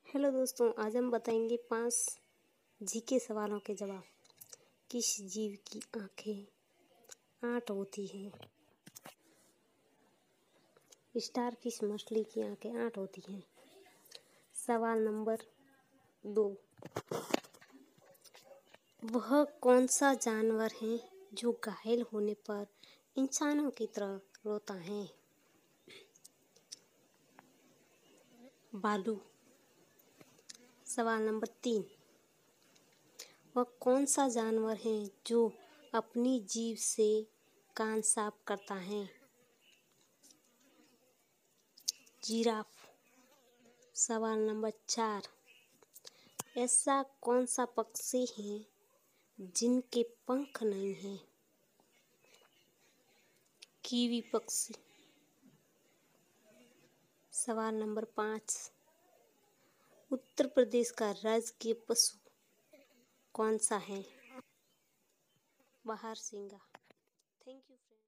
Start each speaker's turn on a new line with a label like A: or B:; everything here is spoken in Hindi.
A: हेलो दोस्तों, आज हम बताएंगे 5 जीके सवालों के जवाब। किस जीव की आंखें 8 होती हैं? स्टारफिश मछली की आंखें 8 होती हैं। सवाल नंबर 2, वह कौन सा जानवर है जो घायल होने पर इंसानों की तरह रोता है? भालू। सवाल नंबर 3, वह कौन सा जानवर है जो अपनी जीभ से कान साफ करता है? जिराफ। सवाल नंबर 4, ऐसा कौन सा पक्षी है जिनके पंख नहीं हैं? कीवी पक्षी। सवाल नंबर 5, उत्तर प्रदेश का राजकीय पशु कौन सा है? बारहसिंगा। Thank you friend.